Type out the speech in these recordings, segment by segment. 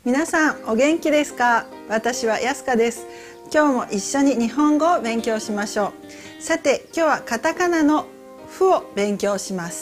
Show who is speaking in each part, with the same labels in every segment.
Speaker 1: 皆さんお元気ですか？私はやすかです。今日も一緒に日本語を勉強しましょう。さて、今日はカタカナのフを勉強します。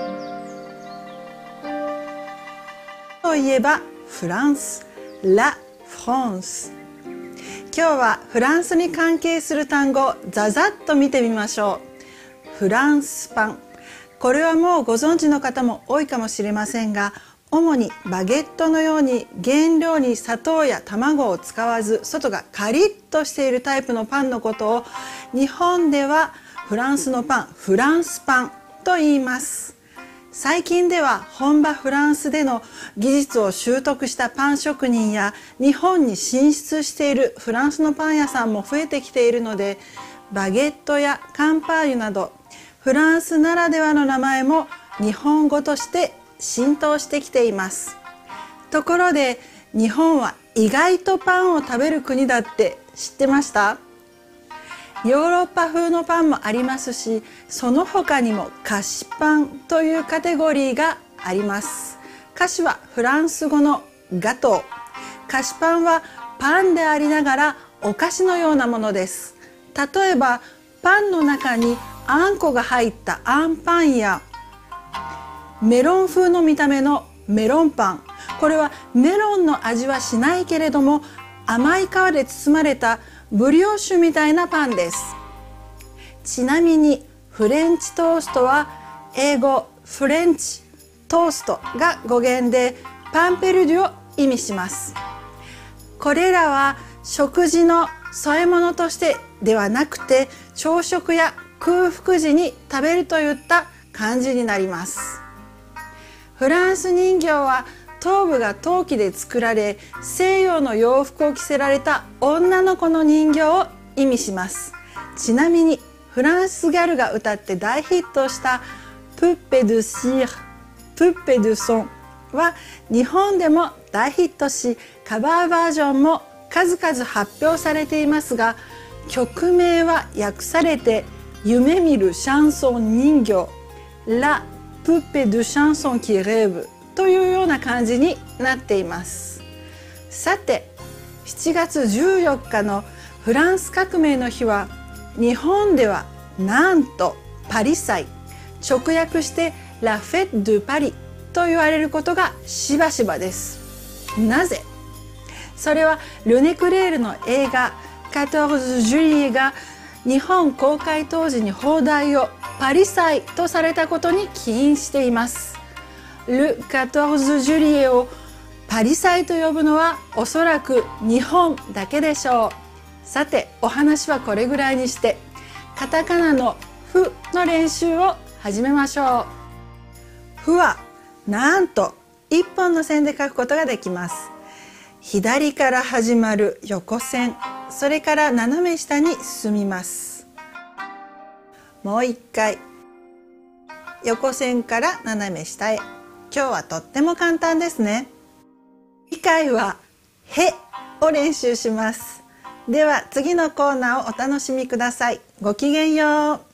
Speaker 1: といえばフランス、ラ・フランス。今日はフランスに関係する単語をざざっと見てみましょう。フランスパン。これはもうご存知の方も多いかもしれませんが、主にバゲットのように原料に砂糖や卵を使わず外がカリッとしているタイプのパンのことを日本ではフランスのパン、フランスパンと言います。最近では本場フランスでの技術を習得したパン職人や日本に進出しているフランスのパン屋さんも増えてきているので、バゲットやカンパーニュなどフランスならではの名前も日本語として浸透してきています。ところで日本は意外とパンを食べる国だって知ってました？ヨーロッパ風のパンもありますし、その他にも菓子パンというカテゴリーがあります。菓子はフランス語のガトー。菓子パンはパンでありながらお菓子のようなものです。例えばパンの中にあんこが入ったあんパンやメロン風の見た目のメロンパン。これはメロンの味はしないけれども甘い皮で包まれたブリオッシュみたいなパンです。ちなみにフレンチトーストは英語フレンチトーストが語源でパンペルデュを意味します。これらは食事の添え物としてではなくて朝食や空腹時に食べるといった感じになります。フランス人形は頭部が陶器で作られ西洋の洋服を着せられた女の子の人形を意味します。ちなみにフランスギャルが歌って大ヒットしたプッペ・ドゥ・シール、プッペ・ドゥ・ソンは日本でも大ヒットしカバーバージョンも数々発表されていますが、曲名は訳されて夢見るシャンソン人形、ラ・プッペ・ドゥ・シャンソン・キ・レーブというような感じになっています。さて、7月14日のフランス革命の日は日本ではなんとパリ祭、直訳してラ・フェット・ドゥ・パリと言われることがしばしばです。なぜ？それはルネ・クレールの映画14ジュリエが日本公開当時に邦題をパリ祭とされたことに起因しています。ル14ジュリエをパリ祭と呼ぶのはおそらく日本だけでしょう。さて、お話はこれぐらいにしてカタカナのフの練習を始めましょう。フはなんと一本の線で書くことができます。左から始まる横線、それから斜め下に進みます。もう一回、横線から斜め下へ。今日はとっても簡単ですね。次回はへを練習します。では次のコーナーをお楽しみください。ごきげんよう。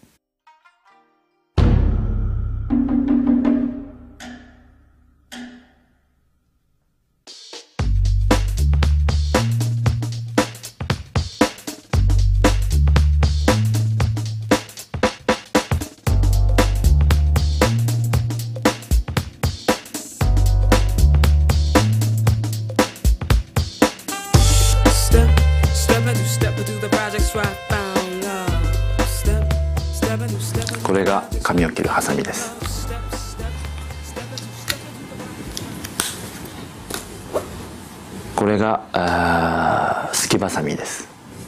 Speaker 2: これが髪を切るハサミです。これがすきばさみです。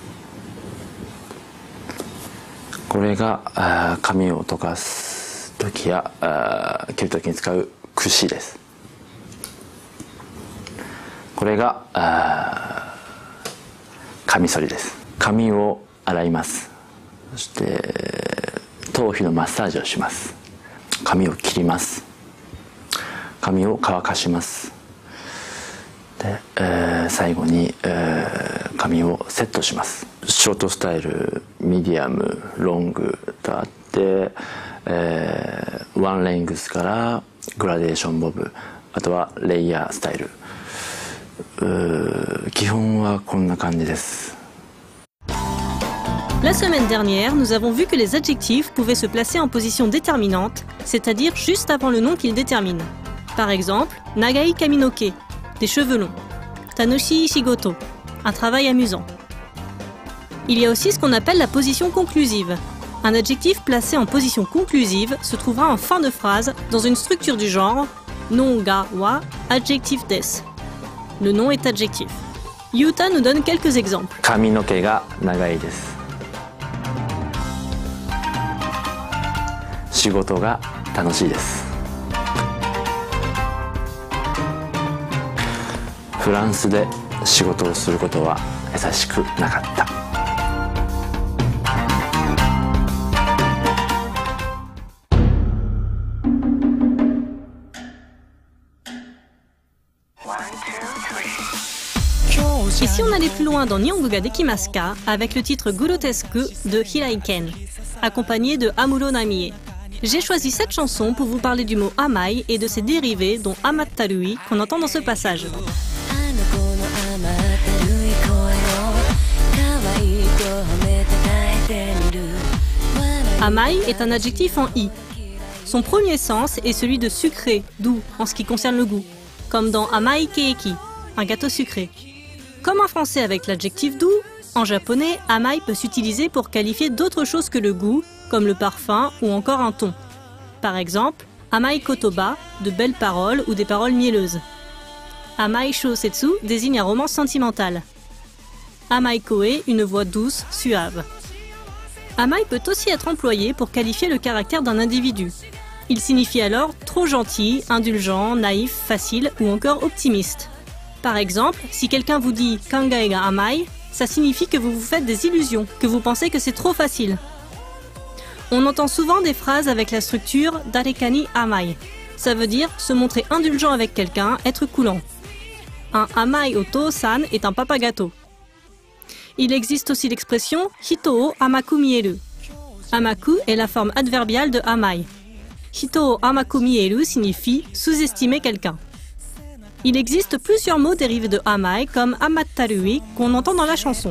Speaker 2: これが髪を溶かす時や切る時に使う櫛です。これがカミソリです。髪を洗います。そして頭皮のマッサージをします。髪を切ります。髪を乾かします。で、最後に、髪をセットします。ショートスタイル、ミディアム、ロングとあって、ワンレングスからグラデーションボブ、あとはレイヤースタイル基本はこんな感じです。
Speaker 3: La semaine dernière, nous avons vu que les adjectifs pouvaient se placer en position déterminante, c'est-à-dire juste avant le nom qu'ils déterminent. Par exemple, Nagai Kaminoke, des cheveux longs. Tanoshi Shigoto, un travail amusant. Il y a aussi ce qu'on appelle la position conclusive. Un adjectif placé en position conclusive se trouvera en fin de phrase dans une structure du genre non ga wa adjectif des. Le nom est adjectif. Yuta nous donne quelques exemples.
Speaker 2: Kaminoke ga nagai desu. 仕事が楽しいです。フランスで仕事をすることは優しくなかった。
Speaker 3: Et si on allait plus loin dans Nihongo ga Dekimasu ka avec le titre Grotesque de Hiraiken, accompagné de Amuro Namie. J'ai choisi cette chanson pour vous parler du mot amai et de ses dérivés dont amattarui qu'on entend dans ce passage. Amai est un adjectif en i. Son premier sens est celui de sucré, doux, en ce qui concerne le goût, comme dans amai keiki, un gâteau sucré. Comme en français avec l'adjectif doux, en japonais, amai peut s'utiliser pour qualifier d'autres choses que le goût, comme le parfum ou encore un ton. Par exemple, amai kotoba, de belles paroles ou des paroles mielleuses. Amai shousetsu désigne un roman sentimental. Amai koe, une voix douce, suave. Amai peut aussi être employé pour qualifier le caractère d'un individu. Il signifie alors trop gentil, indulgent, naïf, facile ou encore optimiste. Par exemple, si quelqu'un vous dit kangae ga amai, ça signifie que vous vous faites des illusions, que vous pensez que c'est trop facile. On entend souvent des phrases avec la structure dareka ni amai. Ça veut dire se montrer indulgent avec quelqu'un, être coulant. Un amai oto-san est un papa gâteau. Il existe aussi l'expression hito o amaku mieru. Amaku est la forme adverbiale de amai. Hito o amaku mieru signifie sous-estimer quelqu'un. Il existe plusieurs mots dérivés de amai comme amattarui qu'on entend dans la chanson.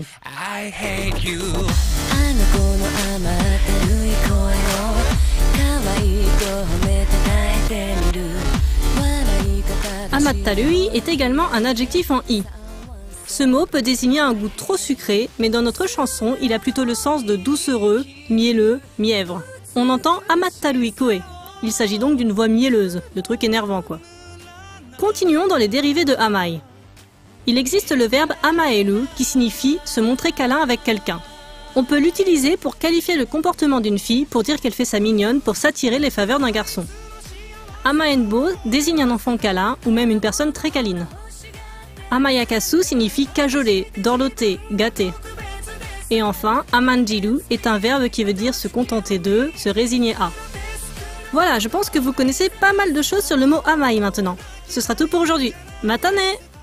Speaker 3: Amattarui est également un adjectif en i. Ce mot peut désigner un goût trop sucré, mais dans notre chanson, il a plutôt le sens de doucereux, mielleux, mièvre. On entend amattarui koe. Il s'agit donc d'une voix mielleuse, le truc énervant quoi. Continuons dans les dérivés de amai. Il existe le verbe amaeru qui signifie se montrer câlin avec quelqu'un. On peut l'utiliser pour qualifier le comportement d'une fille pour dire qu'elle fait sa mignonne pour s'attirer les faveurs d'un garçon. Amaenbo désigne un enfant câlin ou même une personne très câline. Amayakasu signifie cajoler, dorloter, gâter. Et enfin, amanjiru est un verbe qui veut dire se contenter de, se résigner à. Voilà, je pense que vous connaissez pas mal de choses sur le mot amai maintenant. Ce sera tout pour aujourd'hui. Matane!